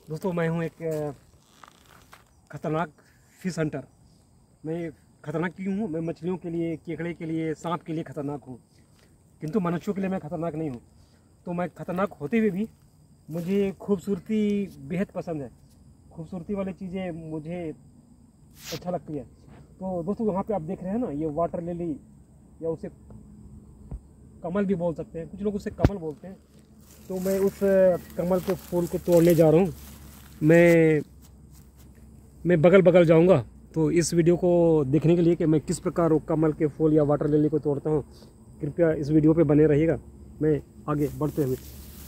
दोस्तों मैं हूं एक खतरनाक फिश हंटर। मैं खतरनाक क्यों हूं? मैं मछलियों के लिए, केकड़े के लिए, सांप के लिए खतरनाक हूं, किंतु मनुष्यों के लिए मैं खतरनाक नहीं हूं। तो मैं खतरनाक होते हुए भी मुझे खूबसूरती बेहद पसंद है। खूबसूरती वाली चीज़ें मुझे अच्छा लगती है। तो दोस्तों वहाँ पे आप देख रहे हैं ना, ये वाटर लिली या उसे कमल भी बोल सकते हैं, कुछ लोग उसे कमल बोलते हैं। तो मैं उस कमल के फूल को तोड़ने जा रहा हूँ। मैं बगल बगल जाऊंगा। तो इस वीडियो को देखने के लिए कि मैं किस प्रकार वो कमल के फूल या वाटर लिली को तोड़ता हूँ, कृपया इस वीडियो पे बने रहिएगा। मैं आगे बढ़ते हुए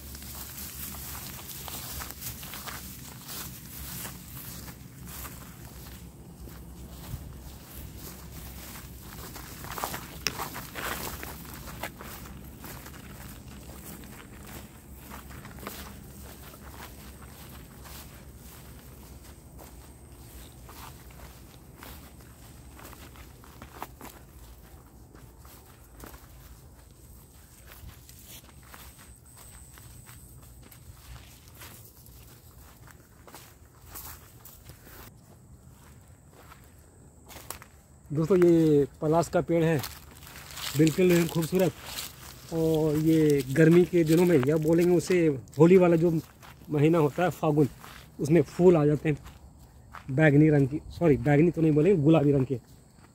दोस्तों ये पलाश का पेड़ है, बिल्कुल खूबसूरत। और ये गर्मी के दिनों में, या बोलेंगे उसे होली वाला जो महीना होता है फागुन, उसमें फूल आ जाते हैं बैगनी रंग की, सॉरी बैगनी तो नहीं बोलेंगे, गुलाबी रंग के।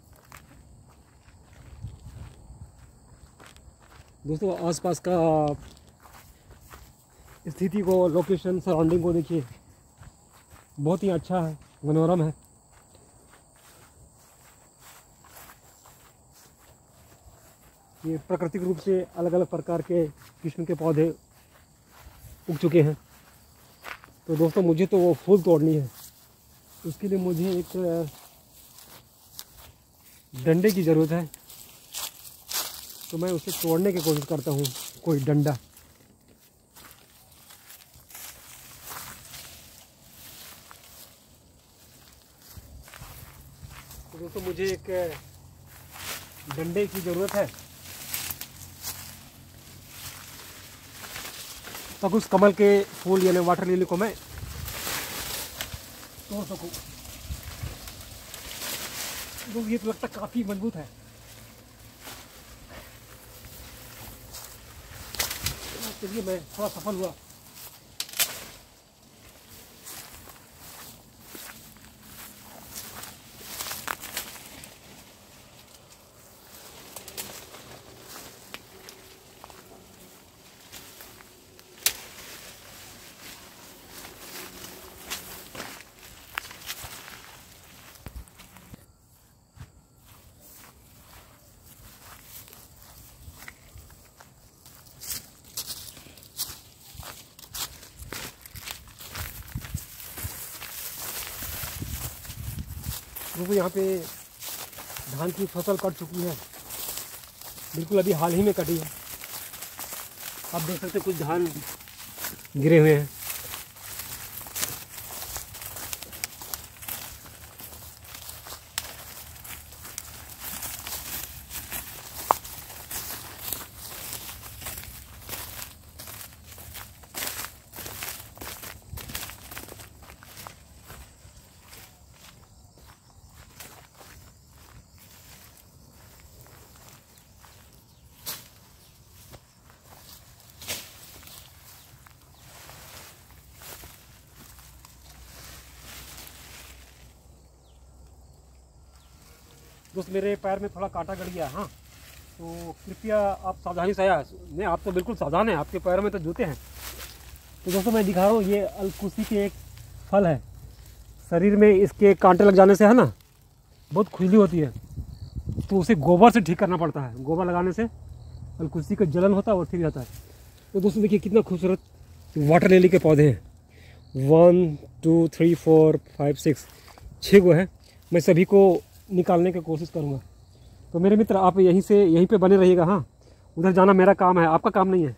दोस्तों आसपास का स्थिति को, लोकेशन, सराउंडिंग को देखिए, बहुत ही अच्छा है, मनोरम है। ये प्राकृतिक रूप से अलग अलग प्रकार के किस्म के पौधे उग चुके हैं। तो दोस्तों मुझे तो वो फूल तोड़नी है, उसके लिए मुझे एक डंडे की ज़रूरत है। तो मैं उसे तोड़ने की कोशिश करता हूँ, कोई डंडा। तो दोस्तों मुझे एक डंडे की ज़रूरत है, तब उस कमल के फूल यानी वाटर लिली को मैं तोड़ सकूँ। तो ये तो लगता काफ़ी मजबूत है। चलिए मैं थोड़ा सफल हुआ। क्योंकि यहाँ पे धान की फसल कट चुकी है, बिल्कुल अभी हाल ही में कटी है। आप देख सकते हैं कुछ धान गिरे हुए हैं। दोस्त मेरे पैर में थोड़ा कांटा गड़ गया। हाँ, तो कृपया आप सावधानी से आया। नहीं, आप तो बिल्कुल सावधान हैं, आपके पैरों में तो जूते हैं। तो दोस्तों मैं दिखा रहा हूँ, ये अलकुसी के एक फल है। शरीर में इसके कांटे लग जाने से है ना, बहुत खुजली होती है। तो उसे गोबर से ठीक करना पड़ता है। गोबर लगाने से अलकुसी का जलन होता है वो ठीक जाता है। तो दोस्तों देखिए कितना खूबसूरत वाटर लिली के पौधे हैं। 1 2 3 4 5 6 6 गो है। मैं सभी को निकालने की कोशिश करूँगा। तो मेरे मित्र आप यहीं पे बने रहिएगा। हाँ, उधर जाना मेरा काम है, आपका काम नहीं है।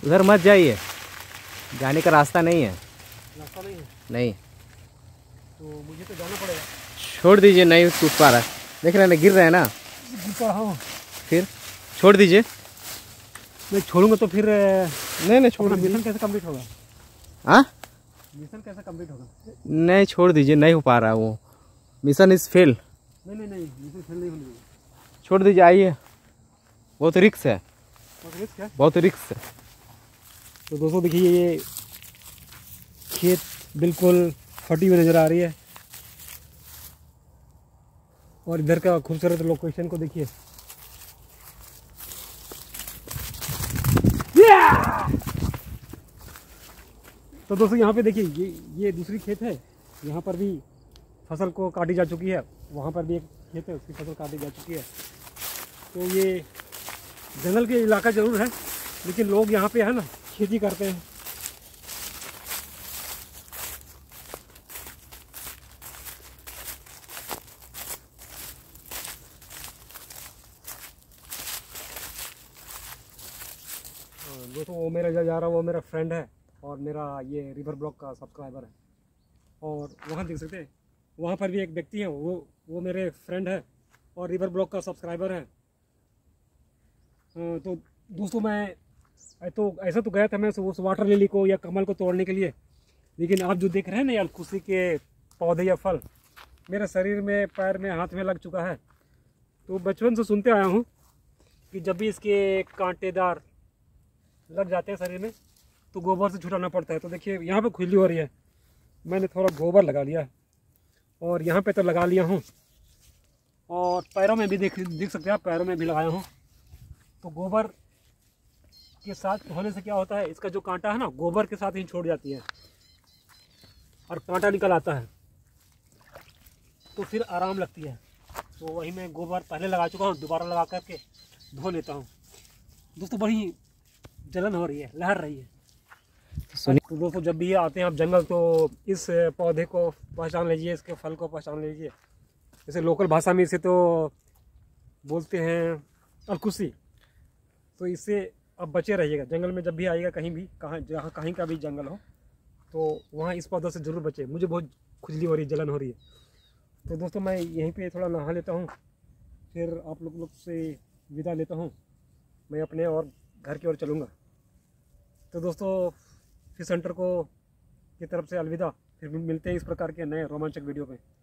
उधर मत जाइए, जाने का रास्ता नहीं है। रास्ता नहीं है? नहीं, तो मुझे तो जाना पड़ेगा। छोड़ दीजिए, नहीं टूट पा रहा है, देख रहे हैं ना, गिर रहे हैं ना। गिर पा रहा हूँ। फिर छोड़ दीजिए। मैं छोड़ूंगा तो फिर नहीं छोड़ अपना मिशन कैसे कंप्लीट होगा? हाँ, मिशन कैसे कंप्लीट होगा? नहीं छोड़ दीजिए, नहीं हो पा रहा वो, मिशन इज फेल। नहीं मिशन फेल नहीं होने देंगे। छोड़ दीजिए, आइए, बहुत रिक्स है, बहुत रिस्क है। बहुत रिक्स है। तो दोस्तों देखिए, ये खेत बिल्कुल फटी हुई नज़र आ रही है और इधर का खूबसूरत लोकेशन को देखिए। तो दोस्तों यहाँ पे देखिए, ये दूसरी खेत है, यहाँ पर भी फसल को काटी जा चुकी है, वहाँ पर भी एक खेत है, उसकी फसल काटी जा चुकी है। तो ये जंगल के इलाका ज़रूर है, लेकिन लोग यहाँ पे है ना खेती करते हैं। दोस्तों वो मेरा जा रहा वो मेरा फ्रेंड है और मेरा ये रिवर ब्लॉग का सब्सक्राइबर है। और वहाँ देख सकते हैं, वहाँ पर भी एक व्यक्ति है, वो मेरे फ्रेंड है और रिवर ब्लॉग का सब्सक्राइबर है। तो दोस्तों मैं तो ऐसा तो गया था मैं उस वाटर लिली को या कमल को तोड़ने के लिए, लेकिन आप जो देख रहे हैं ना, अलकुसी के पौधे या फल मेरे शरीर में, पैर में, हाथ में लग चुका है। तो बचपन से सुनते आया हूँ कि जब भी इसके कांटेदार लग जाते हैं शरीर में तो गोबर से छुटाना पड़ता है। तो देखिए यहाँ पे खुजली हो रही है, मैंने थोड़ा गोबर लगा लिया और यहाँ पे तो लगा लिया हूँ, और पैरों में भी देख सकते हैं आप, पैरों में भी लगाया हूँ। तो गोबर के साथ होने से क्या होता है, इसका जो कांटा है ना गोबर के साथ ही छोड़ जाती है और कांटा निकल आता है, तो फिर आराम लगती है। तो वही मैं गोबर पहले लगा चुका हूँ, दोबारा लगा करके धो लेता हूँ। दोस्तों बड़ी जलन हो रही है, लहर रही है। तो दोस्तों जब भी आते हैं आप जंगल, तो इस पौधे को पहचान लीजिए, इसके फल को पहचान लीजिए। जैसे लोकल भाषा में इसे तो बोलते हैं अलकुसी। तो इससे अब बचे रहिएगा, जंगल में जब भी आइएगा, कहीं भी, जहाँ कहीं का भी जंगल हो, तो वहाँ इस पौधों से ज़रूर बचे। मुझे बहुत खुजली हो रही है, जलन हो रही है। तो दोस्तों मैं यहीं पे थोड़ा नहा लेता हूँ, फिर आप लोग से विदा लेता हूँ, मैं अपने और घर की ओर चलूँगा। तो दोस्तों फिश सेंटर को की तरफ से अलविदा, फिर मिलते हैं इस प्रकार के नए रोमांचक वीडियो पे।